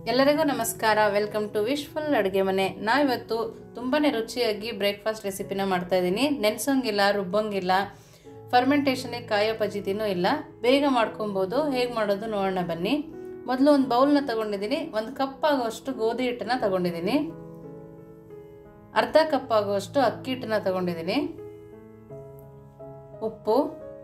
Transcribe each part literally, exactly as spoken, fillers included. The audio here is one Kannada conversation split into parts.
ಎಲ್ಲರಿಗೂ ನಮಸ್ಕಾರ. ವೆಲ್ಕಮ್ ಟು ವಿಶ್ಫುಲ್ ಅಡುಗೆ ಮನೆ. ನಾವಿವತ್ತು ತುಂಬಾ ರುಚಿಯಾಗಿ ಬ್ರೇಕ್ಫಾಸ್ಟ್ ರೆಸಿಪಿನ ಮಾಡ್ತಾ ಇದ್ದೀನಿ. ನೆನೆಸೋಂಗಿಲ್ಲ, ರುಬ್ಬಂಗಿಲ್ಲ, ಫರ್ಮೆಂಟೇಷನ್ಗೆ ಕಾಯೋ ಪಜಿತಿನೂ ಇಲ್ಲ, ಬೇಗ ಮಾಡ್ಕೊಬೋದು. ಹೇಗೆ ಮಾಡೋದು ನೋಡೋಣ ಬನ್ನಿ. ಮೊದಲು ಒಂದು ಬೌಲ್ನ ತಗೊಂಡಿದ್ದೀನಿ. ಒಂದು ಕಪ್ ಆಗುವಷ್ಟು ಗೋಧಿ ಹಿಟ್ಟನ್ನು ತಗೊಂಡಿದ್ದೀನಿ. ಅರ್ಧ ಕಪ್ ಆಗುವಷ್ಟು ಅಕ್ಕಿ ಹಿಟ್ಟನ್ನು ತಗೊಂಡಿದ್ದೀನಿ. ಉಪ್ಪು,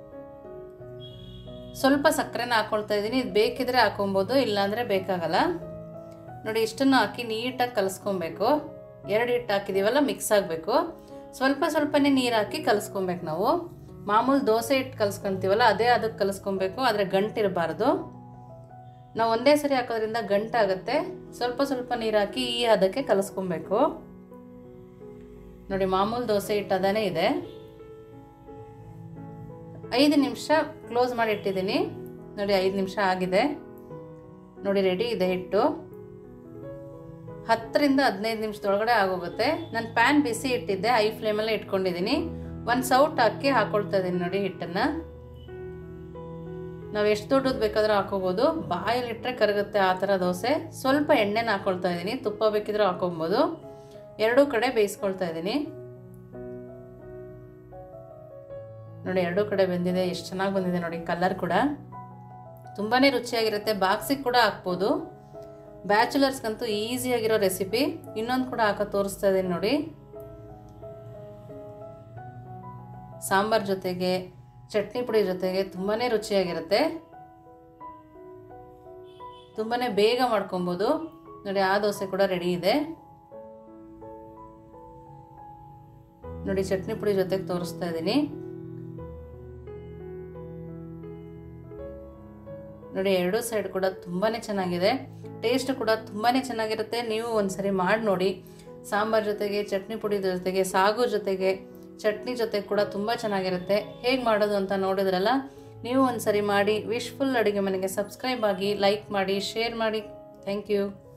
ಸ್ವಲ್ಪ ಸಕ್ಕರೆನ ಹಾಕೊಳ್ತಾ ಇದ್ದೀನಿ. ಇದು ಬೇಕಿದ್ರೆ ಹಾಕೊಬೋದು, ಇಲ್ಲಾಂದರೆ ಬೇಕಾಗಲ್ಲ. ನೋಡಿ, ಇಷ್ಟನ್ನು ಹಾಕಿ ನೀಟಾಗಿ ಕಲಿಸ್ಕೊಬೇಕು. ಎರಡು ಹಿಟ್ಟು ಹಾಕಿದ್ದೀವಲ್ಲ, ಮಿಕ್ಸ್ ಆಗಬೇಕು. ಸ್ವಲ್ಪ ಸ್ವಲ್ಪನೇ ನೀರು ಹಾಕಿ ಕಲಿಸ್ಕೊಬೇಕು. ನಾವು ಮಾಮೂಲು ದೋಸೆ ಹಿಟ್ಟು ಕಲಿಸ್ಕೊತೀವಲ್ಲ, ಅದೇ ಅದಕ್ಕೆ ಕಲಿಸ್ಕೊಬೇಕು. ಆದರೆ ಗಂಟಿರಬಾರ್ದು. ನಾವು ಒಂದೇ ಸರಿ ಹಾಕೋದ್ರಿಂದ ಗಂಟಾಗುತ್ತೆ. ಸ್ವಲ್ಪ ಸ್ವಲ್ಪ ನೀರು ಹಾಕಿ ಈ ಹದಕ್ಕೆ ಕಲಿಸ್ಕೊಬೇಕು. ನೋಡಿ, ಮಾಮೂಲು ದೋಸೆ ಹಿಟ್ಟು ಅದಾನೇ ಇದೆ. ಐದು ನಿಮಿಷ ಕ್ಲೋಸ್ ಮಾಡಿ ಇಟ್ಟಿದ್ದೀನಿ. ನೋಡಿ, ಐದು ನಿಮಿಷ ಆಗಿದೆ. ನೋಡಿ, ರೆಡಿ ಇದೆ ಹಿಟ್ಟು. ಹತ್ತರಿಂದ ಹದಿನೈದು ನಿಮಿಷದೊಳಗಡೆ ಆಗೋಗುತ್ತೆ. ನಾನು ಪ್ಯಾನ್ ಬಿಸಿ ಇಟ್ಟಿದ್ದೆ, ಹೈ ಫ್ಲೇಮಲ್ಲೇ ಇಟ್ಕೊಂಡಿದ್ದೀನಿ. ಒಂದು ಸೌಟ್ ಹಾಕಿ ಹಾಕೊಳ್ತಾ ಇದ್ದೀನಿ. ನೋಡಿ, ಹಿಟ್ಟನ್ನು ನಾವು ಎಷ್ಟು ದೊಡ್ಡದು ಬೇಕಾದರೂ ಹಾಕೋಬೋದು. ಬಾಯಲ್ಲಿ ಇಟ್ಟರೆ ಕರಗುತ್ತೆ ಆ ಥರ ದೋಸೆ. ಸ್ವಲ್ಪ ಎಣ್ಣೆನ ಹಾಕೊಳ್ತಾ ಇದ್ದೀನಿ. ತುಪ್ಪ ಬೇಕಿದ್ರೂ ಹಾಕೊಬೋದು. ಎರಡೂ ಕಡೆ ಬೇಯಿಸ್ಕೊಳ್ತಾ ಇದ್ದೀನಿ. ನೋಡಿ, ಎರಡೂ ಕಡೆ ಬೆಂದಿದೆ. ಎಷ್ಟು ಚೆನ್ನಾಗಿ ಬಂದಿದೆ ನೋಡಿ. ಕಲರ್ ಕೂಡ ತುಂಬಾ ರುಚಿಯಾಗಿರುತ್ತೆ. ಬಾಕ್ಸಿಗೆ ಕೂಡ ಹಾಕ್ಬೋದು. ಬ್ಯಾಚುಲರ್ಸ್ಗಂತೂ ಈಸಿಯಾಗಿರೋ ರೆಸಿಪಿ. ಇನ್ನೊಂದು ಕೂಡ ಹಾಕೋ ತೋರಿಸ್ತಾ ಇದ್ದೀನಿ ನೋಡಿ. ಸಾಂಬಾರ್ ಜೊತೆಗೆ, ಚಟ್ನಿ ಪುಡಿ ಜೊತೆಗೆ ತುಂಬಾ ರುಚಿಯಾಗಿರುತ್ತೆ. ತುಂಬಾ ಬೇಗ ಮಾಡ್ಕೊಬೋದು. ನೋಡಿ, ಆ ದೋಸೆ ಕೂಡ ರೆಡಿ ಇದೆ. ನೋಡಿ, ಚಟ್ನಿ ಪುಡಿ ಜೊತೆಗೆ ತೋರಿಸ್ತಾ ಇದ್ದೀನಿ. ನೋಡಿ, ಎರಡೂ ಸೈಡ್ ಕೂಡ ತುಂಬಾ ಚೆನ್ನಾಗಿದೆ. ಟೇಸ್ಟ್ ಕೂಡ ತುಂಬಾ ಚೆನ್ನಾಗಿರುತ್ತೆ. ನೀವು ಒಂದ್ಸರಿ ಮಾಡಿ ನೋಡಿ. ಸಾಂಬಾರ್ ಜೊತೆಗೆ, ಚಟ್ನಿ ಪುಡಿ ಜೊತೆಗೆ, ಸಾಗು ಜೊತೆಗೆ, ಚಟ್ನಿ ಜೊತೆಗೆ ಕೂಡ ತುಂಬ ಚೆನ್ನಾಗಿರುತ್ತೆ. ಹೇಗೆ ಮಾಡೋದು ಅಂತ ನೋಡಿದ್ರಲ್ಲ, ನೀವು ಒಂದ್ಸರಿ ಮಾಡಿ. ವಿಶ್ಫುಲ್ ಅಡುಗೆ ಮನೆಗೆ ಸಬ್ಸ್ಕ್ರೈಬ್ ಆಗಿ, ಲೈಕ್ ಮಾಡಿ, ಶೇರ್ ಮಾಡಿ. Thank you.